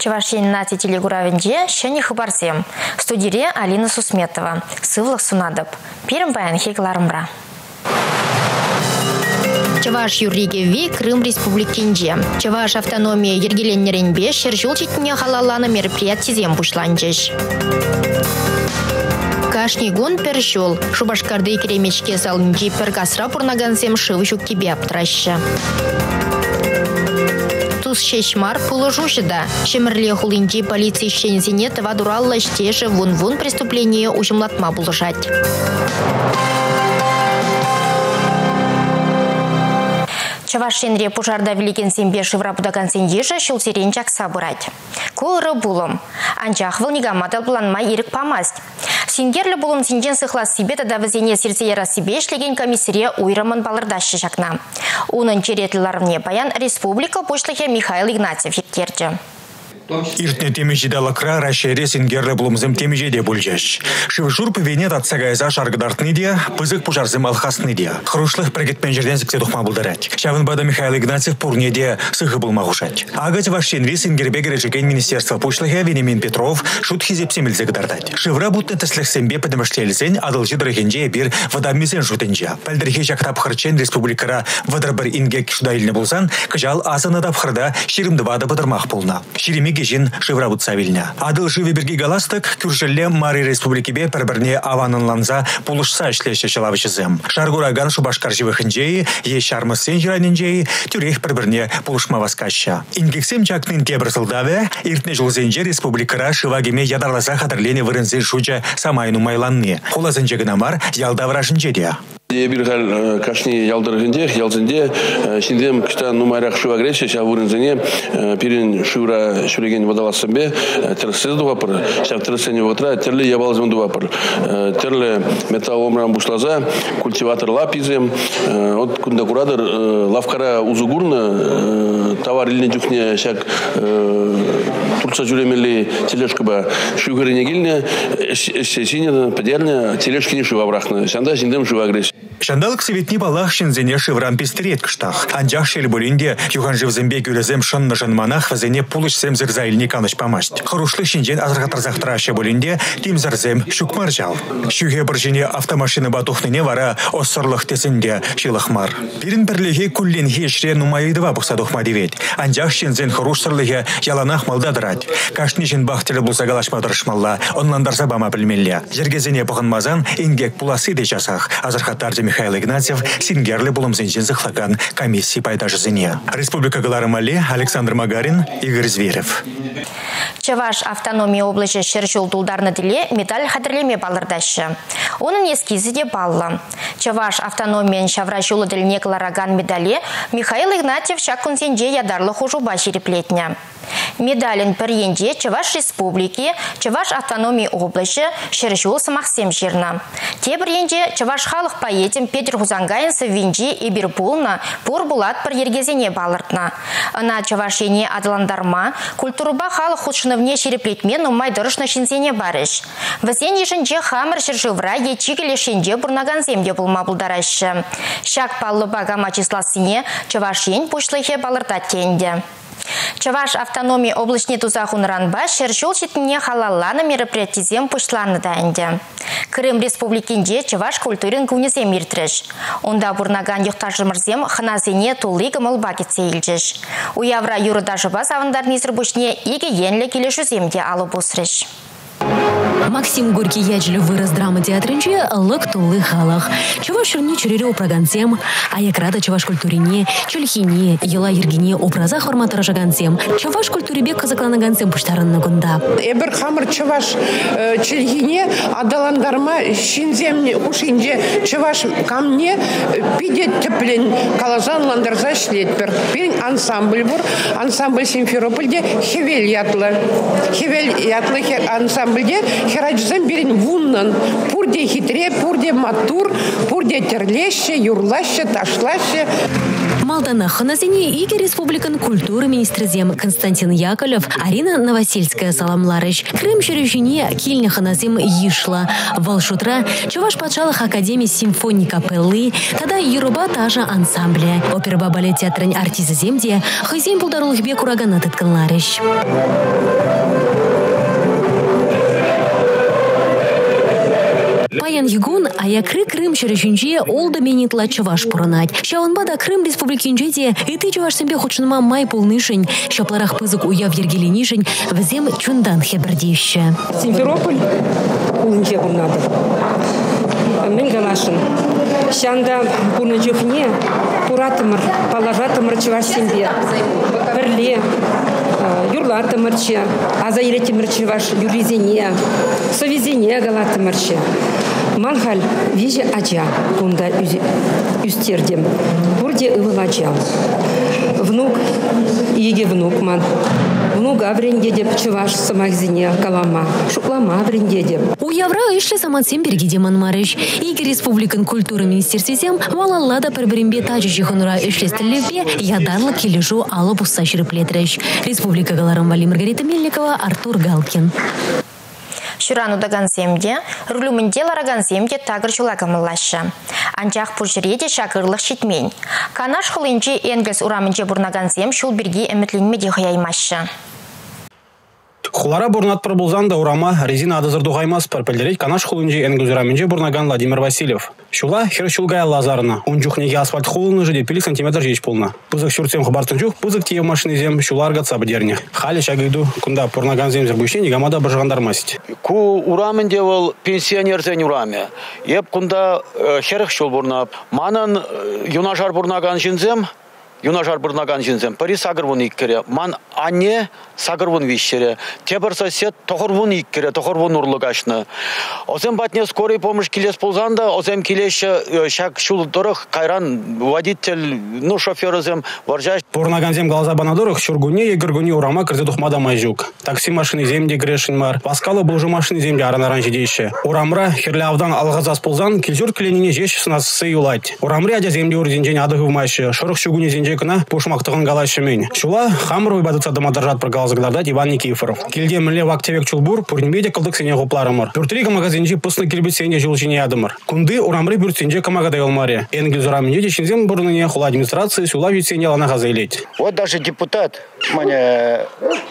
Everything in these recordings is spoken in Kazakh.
Чавашин нати телегуравенде шени хабарсем. Студире Алина Сусметова. Сывлах сунадып. Пирм баян хегларымра. Чаваш юрригеви Крым Республикинде. Чаваш автономия ергеленнеренбе шержул читне халалана мероприятизем бушланчыш. Кашни гон першол. Шубашкарды керемечке салынчи пергасра пурнагансем шывышук тебе аптраща. Тус шешмар пулыжушыда. Шемерле хулинчи полиция щензине тавадуралла штеше вун-вун преступление ужимлатма булыжать. Чавашинре пожарда великен сембе шывра будаган сендежа шулсерен чакса бурать. Колыры булым. Анчах вылнигаматал планмай ирик памасть. Сингерлі булым синжен сыхлас себе тада візене сирсеера себе шлеген комиссаре уйрамын балырдашы шакна. Унын черетліларвне баян республика пошлыхе Михаил Игнатьев ектерді. Иртне темежидала кра рашере сингерлі булымзым темежеде бүлжеш. Шывжур пөвенет атсагайза шаргыдартны де, пызык пужарзым алхасны де. Хрушлых прегетпен жерден зіксе тухма бұлдарать. Шавынбада Михаил Игнатьев пурне де сыхы бұлма ғушать. Агать вашшенри сингербегері жеген министерства пушлыхе Венемин Петров шут хизепсемілзі гдардать. Шывра бұтны тісліхсембе подымыштелізен адылжы дырыхенже бір вадаммезен жутынжа. Пәлдірхе жақтап хырчен республикара вадрбір ингек шудайлны болсан, кыжал асаны дапхырда ширымды вады бұдырмақ болна. Гежин шывра савильня. Адыл живе берги галастык, кюржелле Мари Республикибе перберне аванынланза полушса ишлеше шалавычызым. Шаргураган шубашкар живых инжеи, е шармысын жиранинжеи, тюрех перберне полушма васкаща. Ингексем чакнын кебрсылдаве, иртне жылзенже республикара шывагеме ядарласа хатырлене вырынзы шуча самайну майланны. Холазынже гынамар ялдаврашынжеде. Ебирхал кашни ялдыргынде, ялзынде, синдем кыштан нумайрак шуа грече, ша вурынзыне, пирин шура шуреген водаласымбе, терсез дуапыр, ша терсене вотра, терле ябалзым дуапыр, терле металл омрам бушлаза, культиватор лапизем, от кунда курадыр, лавкара узугурна, товар илне дюхне, шак турца жюремели тележкаба шугырыне гильне, синен подельне тележки шува брахна, шанда синдем шуа грече. Шандалык советни балах шензене шеврам пестерет кштах. Анджах шельбулинде юхан живзембе гюлезем шонна жанманах вазене пулыш семзер заильни каныш памасть. Харушлы шинжен азархатарзахтара шебулинде тим зарзем шукмаржал. Шуге біржене автомашина батухныне вара оссорлых тесінде шилахмар. Пирин перлеге куллен хешре нумайдыва бұқсадухма девет. Анджах шензен харушсырлыге яланах малдадырать. Кашни жен бахтелі бұлса галашмадырышмалла, онландарса бама білмелле. Жергезене бұғынмазан ингек пуласы де жасах. Азархатарзе Михаил Игнатьев сингерлі бұлымзенжен зықлаған комиссии пайдажызыне. Республика Галарамали, Александр Магарин, Игорь Зверев. Чаваш автономия облачы шершул дулдарны диле медаль хадрлеме балырдашы. Оның ескизі де баллы. Чаваш автономиян шавра жулы діліне кылараган медале Михаил Игнатьев шаккунсенже ядарлы хужуба жереплетня. Медалін піренде Чаваш республики, Чаваш автономия облачы шершул самақсем жерна. Тебіренде Чаваш халық поэтим Петр Хузангайын сывинжи ебір бұлна бұр бұлат бір ергезене балыртна. Ана Чавашене адыландарма, культуруба халық худшынывне шереплетмен умай дұрышна шинсене барыш. Візен ешінже хамыр шыржывра ечігілі шенде бұрнаган земде бұлма бұлдарашы. Шак паллы багама числасыне Чавашен пұшлыхе балыртат тенде. Чаваш автономия облачне тузахун ранба шершул шетіне халалланы мероприятизем пушланы дайынды. Крым республикинде Чаваш культурин күнезем иртріш. Онда бұрнаган юқтажымырзем ханазене тулы гымыл бакетсе илжіш. Уявра юрыда жыба савындарны изірбушне еге енлі келешуземде алып осрыш. Максим Горький яджлі выраз драма театрынче лык тулы халах. Чаваш шырне чүрере опрагансем, аякрада Чаваш культурине, чөлхине, ела ергине опраза хорматырыжагансем, Чаваш культурибек казакланагансем пуштарынны гунда. Эбір хамыр Чаваш чөлхине адаландарма шинземне ушинже Чаваш камне пидет теплен калазан ландарза шлетпер. Пен ансамбль бур, ансамбль Симферопольде хевель ятлы ансамбльде херачзем берен вуннан. Пурде хитре, пурде матур, пурде терлеще, юрлаще, ташлаще. Малдана ханасене Иги Республикан культуры министрзем Константин Яковлев, Арина Новосельская саламларыш. Крым шережине кильня ханасем ешла. Волшутра Чуваш патшалых академии симфонии капеллы, тогда Еруба тажа ансамбля. Оперба балет театрын артизы земде, хызем булдарулых бек урагана тытканларыш. Паян Югун, аякры Крым шережинже олда менитла Чуваш пуранать. Шаунбада Крым республикинжеде, и ты Чуваш себе хочнма май полнышень, шапларах пызык уяв ергелинишень, взем чундан хебердище. Симферополь, улынче надо. Менгалашин. Шанда пунажухне, пуратымыр, палажатымыр Чуваш сембе. Берле, юрлатымырче, азайретимыр Чуваш юризене, совизене галатымырче. Манхаль виже ача, кунда юстердем, бурде ывылача. Внук, еге внук ман. Внуга брендеде Чуваш самахзине калама, шуклама брендеде. У Явра ишли саматсем бергиде манмарыш. Иги Республикан культуры министерствесем валаллада перберембе тажичи хонура ишлестелевбе ядарлы кележу алып уста шириплетреш. Республика галарам Вали Маргарита Мельникова, Артур Галкин. Шурану дагансемде, рулюмінде ларагансемде тагыр чулагамыллашы. Анчах пужреде шакырлық шитмень. Канаш хылынчы энгіз урамынче бурнагансем шул бірге әмітленмеде хаяймашы. Хулара бурнат пробулзанда урама резина адызыр дугаймас парпелдерет канаш хулынжи энгузураменже бурнаган Владимир Васильев. Шула хершулгая лазарна. Он жухнеге асфальт хулыны жиде пили сантиметр жеч полна. Пызык шурцем хабартын жух, пызык тие машины зем шуларга цабдерне. Хали шагайду кунда бурнаган земзер бушне негамада бажгандар масить. Ку ураменде вол пенсионер зен ураме. Еп кунда херх шул бурнап. Манан юнашар бурнаган жинзем. Юнашар бурнаган жинзем. Пари сагырвун иккере. Ман анне сагырвун вишере. Тебір сосед тоқырвун иккере, тоқырвун урлыгашны. Озем батне скорый помощь келес ползанда, озем келеші шак шул дұрық, кайран водитель, ну шофер озем варжаш. Бурнаган зем глаза банадырық, шургуне егіргуне урама кірзе тухмада майжук. Такси машины земде грешін мар. Паскалы бұлжы машины земде аранаран жедейші. Урамра херлявдан алғазас ползан, келжур кіленіне жеш сынасы юлать. Урамри адя земде урзенжен адығы вмайшы. Шырық шугуне зенже кына пушмақтығын галайшымен. Шула хамыр ойбадыца дамадаржат бір галазыгдардат Иван Никифоров. Келде міле вактевек чулбур, пурнбеде кылдық сене ғопларымыр. Бүртірегі магазинжи пысны келбет сене жылшыне ядымыр. Кунды урамры бүртсенже камагадай олмаре. Энгіз ураміне дешінзем бұрныне хула администрации сула витсене лана газайлет. Вот даже депутат, мане,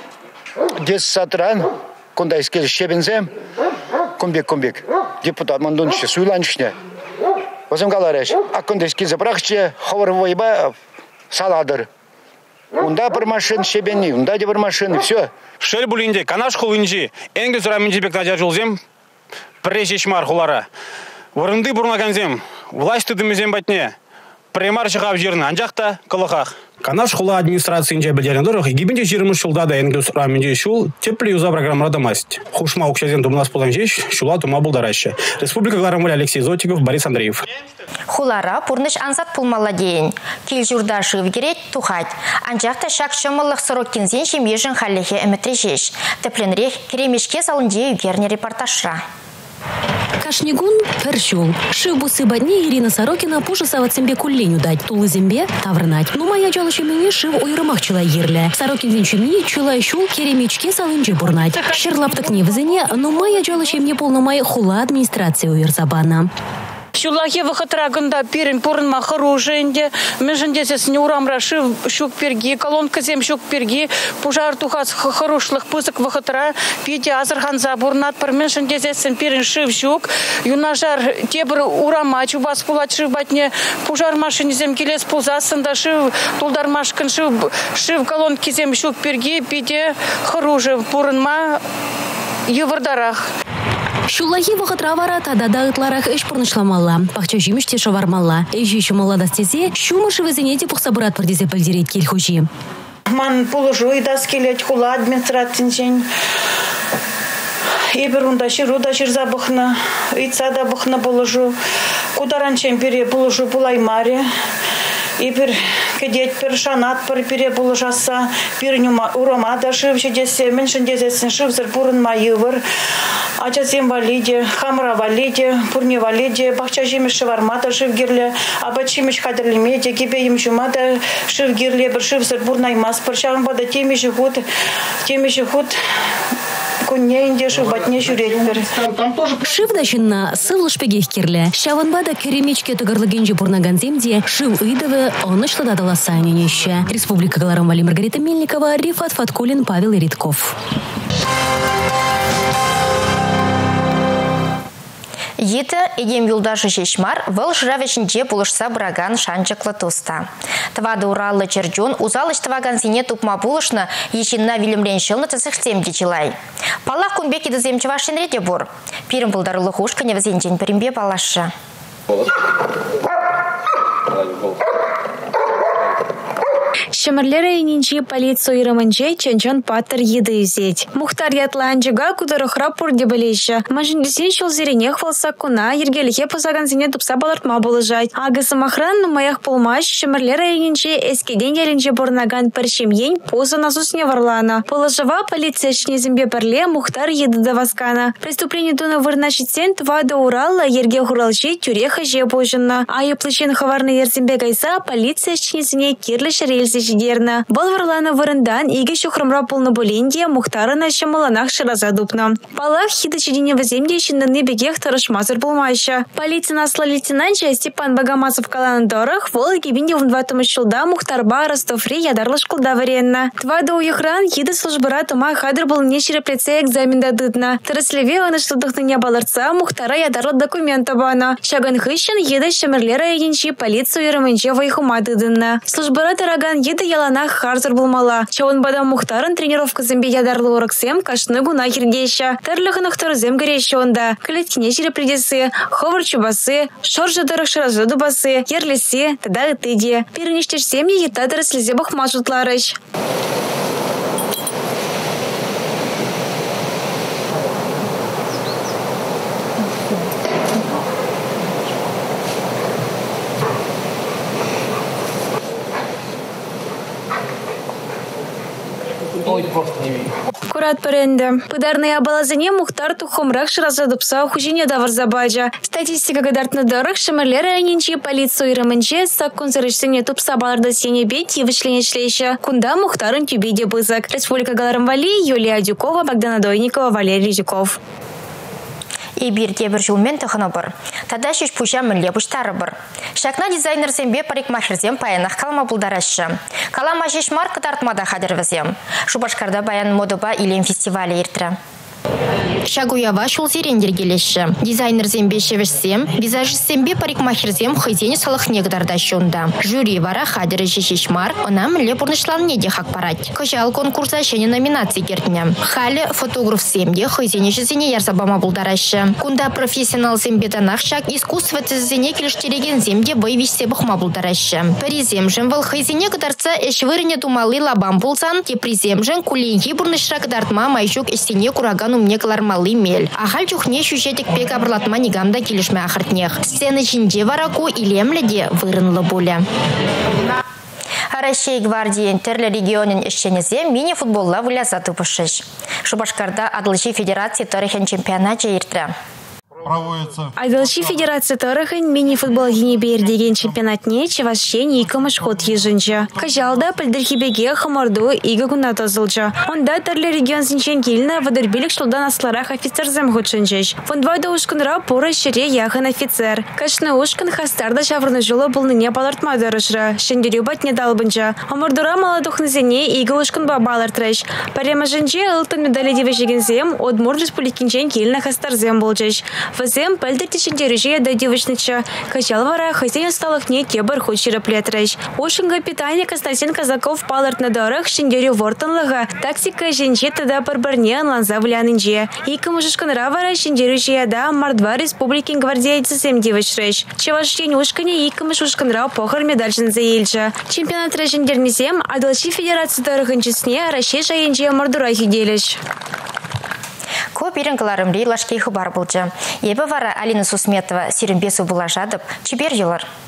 10 сатран, кунда искел щебензем, кумбек, депутат мандунче, суйланчне. Возым галареш, а кунда искел забрахче, ховар войба, саладыр. Унда бір машин шебенни, унда де бір машин, все. Шел булинде, канаш хулинжи, энгіз урамінжи бек надя жолзем, прежешмар хулара. Варынды бурнаганзем, власть тыдымызем батне, премар шығап жерін, анжақта кылықақ. Канаш хула администрации инже бедерендорох, и гибенде жирымыз шулда да энгіз урамінжи шул, тепли юза программада масть. Хушма укшазен тумнас поланжеш, шула тума булдараще. Республика Гларамвали Алексей Зотиков, Борис Андреев. Хулара пурныш ансат пулмалла дейін. Кел журда шывгерет тухать. Анжақта шак шымылық сырок кензен шемежін халлехе әмітрежеш. Тепленрех керемешке салынде югерне репортажра. Кашнигун першул. Шибусы бадни Ирина Сорокина пуша саватсембе кулленю дать. Тулы зембе таврнать. Ну моя джала шемени шив ойрымах чула ерле. Сорокин зен шемни чула шул керемечке салынже бурнать. Шерлаптык не вызене, но моя джала шемне полна май хула администрации уйрзабана. Шулахе выхотрагында перен порынма хорошенде, межендесес не урамра шук перги, колонка зем шук перги, пужар тухас хорошлых пысок выхотра, пите азархан забурнат, пар межендесесен перен шив шук, юнажар тебр урама, чубас пулать шив батне, пужар машине зем келес пулзасында шив, тулдар машкан шив колонки зем шук перги, пите хороше порынма евардарах. Шулахи вахатравара тадада ытларах эш пурнышламалла. Пахча жимиште шавармалла. Эжи шумалла дастесе, шумыши везенете пухсабырат пардесе пальдерет кельхучи. Ман положу и даскелет хула администрацинчень. Ибер ундашир забахна, и цада бахна положу. Кударанчем пере положу пулаймаре. Ибер кедет першанат пере положаса, пернюма урома дашив, чедесе, меньшен десесен шив зерпурен майывер. ачасем валиде, хамра валиде, пурне валиде, бахча жемеш шевармата шевгирле, абачимеш хадрлемеде, кебе емшумата шевгирле, бір шевсер бурнаймас, бір шағын бада темеші худ, күнне индешу батне жүретбір. Шивдашынна сывлышпегех кирле. Шаванбада керемечке тыгырлыгенже бурнаганземде шив ыдывы онышлы дадаласаненеще. Республика Галарамвали Маргарита Мельникова, Рифат Фаткулин, Павел Иритков. Еті едем юлдашы шешмар выл жыравешінде бұлышса бұраган шанчықлы тұста. Твады ураллы черджон узалыш тваган зене тупма бұлышны ешінна вилімрен шылны тысықсем дечілай. Палақ күнбек еді земчевашын реде бұр. Пирім бұлдарылы хушқыне візенжен бірімбе балашы. Шамарлера ининчи полицию ираманче чанчон паттер еды изеть. Мухтар ятланчыга кудырыхра пурде білеші. Машиндесен шол зеренех валса куна, ергеліхе пызаган зене тупса балартма болыжать. Агысы махран нумаях полмаш, шамарлера ининчи эскеден ялинче бурнаган паршемьень поза насусне варлана. Положива полиция шнезембе парле Мухтар еды даваскана. Преступление туна вырначитсен твада Уралла ерге хуралчи тюреха же божынна. А еплычин хаварны ерзембе гайса полиция шнезене кирлі шарельзе жидерна. Был варлана вырындан иге шухрамра полны боленде Мухтарына шамаланах шыраза дупна. Палах хиды чедине ваземде шинданы бегех тарышмазыр болмайша. Полиция насла лейтенанча Степан Багамасов каланадорах вол гибинде в 20 шулда Мухтарба Ростоври ядарлы школда варенна. Твада уйхран хиды службара тума хадр был нешері плеце экзамен дадыдна. Тараслеве оны штудыхны не баларца Мухтара ядарлы документа бана. Шаган хыщен еды шамерлера единчи полицию ирамынче вайхума дыдынна. Службара тараган еды яланах харзыр булмала. Чауын бада Мухтарын тренировка зімбе ядарлы орыксем кашны гуна хиргейша. Тарлыхынық тұрзем гөрейші онда. Кілеткіне жері придесі, ховыр чубасы, шоржы дырық шыразы дубасы, ерлесі, тада үтіде. Перенештешсем ета дырыслезе бұқма жұтларыш. Курат паренде. Пыдарная балазыне Мухтар тухомрак шыраза дупса хужине давар забаджа. Статистика гадартны дырық шымырлері айненче полицию ирамынче саккун зарышсыне тупса баларда сене бет евышлене шлейші. Кунда Мухтарын тюбеде бызык. Республика Галарамвали, Юлия Дюкова, Богдана Дойникова, Валерий Дюков. Ибир тебір жылмен тұхыны бір. Тада шеш пұша мүлле бұштары бір. Шакна дизайнер зембе парикмахерзем паянақ қалма бұлдарашы. Калама шеш маркы тартмада қадырвізем. Шубашкарда баян модыба илем фестивалі ертірі. Шагуява шул зерендер келеші. Дизайнер зембе шевішсем, визажист зембе парикмахерзем хызене салых негдарда шунда. Жюри вара хадыры шешешмар, она мүлле бұрнышлан неде хак парать. Кожал конкурса шене номинации кертіне. Халі фотограф земде хызене жызене ярзабама бұлдарашы. Кунда профессионал зембе данах шак искусство тізене келіштереген земде бойвишсе бұқма бұлдарашы. Паризем вал хызене кадарца эшвырыне думалы лабам бұлсан, те приземжен кулинги бұрнышра кадартма майшук эстене кураган умне калармалы мел. Ахал чухне шушетик пек абрлатма нигамда келішме ахыртнех. Сцены жинде вараку илемледе вырынлы боля. Россия гвардии терлі регионен ішченезе мини-футболла выляза тупышыш. Шубашкарда Адылши Федерации тарихен чемпионат жайыртыры. Айдалши Федерация тарыхын мини-футбол генебер деген чемпионатне чевашшен екімыш ход ежінчі. Кажалда пілдірхебеге хамарду игі күнна тозылчы. Онда тәрлі регион зінчен келіні вадырбелік шылдан асларах офицерзем худшынчыш. Фондвайда ушкынра поры шыре яхын офицер. Кашны ушкын хастарда шаврны жылы бұлныне балартма дырышры. Шендерю батне далбынчы. Амардура маладухнызене игі ушкын балартырыш. Парема жінче ылтын медалі девешегензем Удмур республикинчен келіні хастарзем болчыш. Вазем пальдертишінде режия дадевышныча. Качал вара хозяин сталых не кебар хочера плетрыш. Ошынга питание Константин Казаков паларт на дорах шендерю вортанлага. Тактика женче тада парбарне анланза влянынже. Ика мужышканра вара шендерю жияда мардва республики гвардейцы сем девышрыш. Чевашшен ушкане ика мужышканра похар медальшын заельча. Чемпионат режендернезем Адалши Федерация тарыхынчысне Россия жайынже мардура хиделеш. Көп ерінкіларым рейлашкей хыбар бұлжы. Ебі вара Алина Сусметова сирімбесу бұла жадып, чебер елар.